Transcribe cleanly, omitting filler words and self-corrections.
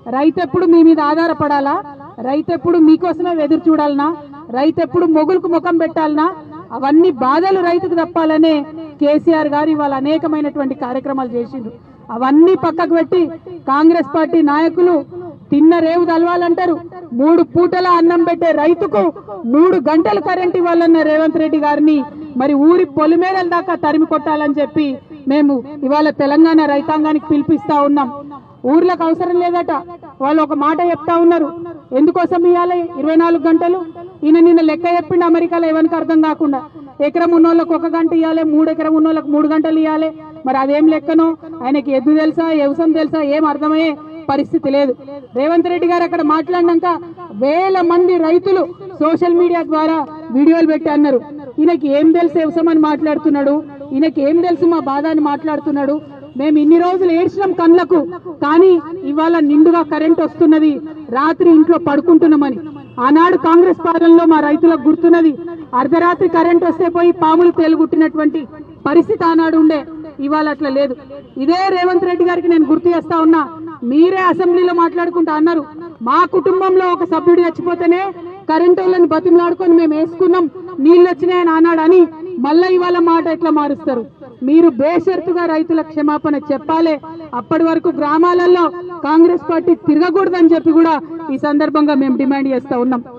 రైతు ఎప్పుడు మీ మీద ఆధారపడాలా? రైతు ఎప్పుడు మీకోసమే ఎదురు చూడాలనా? రైతు ఎప్పుడు మొగులకు ముఖం పెట్టాలనా? అవన్నీ బాధలు రైతుకు తప్పాలనే కేసీఆర్ గారు ఇవాళ అనేకమైనటువంటి కార్యక్రమాలు చేసిండ్రు. అవన్నీ పక్కకు పెట్టి కాంగ్రెస్ పార్టీ నాయకులు తిన్న రేవు తలవాలంటారు. 3 పూటల అన్నం పెట్టే రైతుకు 3 గంటలు కరెంట్ ఇవ్వాలన్న రేవంత్ రెడ్డి గారిని మరి ఊరి పొలిమేరల దాకా తరిమి కొట్టాలని చెప్పి మేము ఇవాళ తెలంగాణ రైతాంగానికి పిలిపిస్తా ఉన్నాం. ఊర్లకు అవసరం లేదట. వాళ్ళు ఒక మాట చెప్తా ఉన్నారు, ఎందుకోసం ఇవ్వాలి 24 గంటలు? ఈయన నిన్న లెక్క చెప్పిండు అమెరికాలో, ఎవరికి అర్థం కాకుండా. ఎకరం ఉన్నోళ్ళకి 1 గంట ఇవ్వాలి, 3 ఎకరం ఉన్నోళ్ళకి 3 గంటలు ఇవ్వాలి. మరి అదేం లెక్కనో ఆయనకి ఎద్దు తెలుసా, వ్యవసాయం తెలుసా, ఏం అర్థమయ్యే పరిస్థితి లేదు. రేవంత్ రెడ్డి గారు అక్కడ మాట్లాడినాక వేల మంది రైతులు సోషల్ మీడియా ద్వారా వీడియోలు పెట్టి అన్నారు, ఈయనకి ఏం తెలుసు వ్యవసాయం అని మాట్లాడుతున్నాడు, ఈయనకి ఏం తెలుసు మా బాధ అని మాట్లాడుతున్నాడు. మేము ఇన్ని రోజులు ఏడ్చినాం కళ్ళకు, కానీ ఇవాళ నిండుగా కరెంట్ వస్తున్నది, రాత్రి ఇంట్లో పడుకుంటున్నామని. ఆనాడు కాంగ్రెస్ పాలనలో మా రైతులకు గుర్తున్నది, అర్ధరాత్రి కరెంట్ వస్తే పోయి పాములు తేలుగుట్టినటువంటి పరిస్థితి ఆనాడు ఉండే. ఇవాళ అట్లా లేదు. ఇదే రేవంత్ రెడ్డి గారికి నేను గుర్తు చేస్తా ఉన్నా, మీరే అసెంబ్లీలో మాట్లాడుకుంటా అన్నారు, మా కుటుంబంలో ఒక సభ్యుడు చచ్చిపోతేనే కరెంటు వాళ్ళని బతిమలాడుకొని మేము వేసుకున్నాం, నీళ్ళు వచ్చినాయని ఆనాడు అని మళ్ళా ఇవాళ మాట ఎట్లా మారుస్తారు? మీరు బేషరతుగా రైతుల క్షమాపణ చెప్పాలి. అప్పటి వరకు గ్రామాలలో కాంగ్రెస్ పార్టీ తిరగకూడదని చెప్పి కూడా ఈ సందర్భంగా మేము డిమాండ్ చేస్తా ఉన్నాం.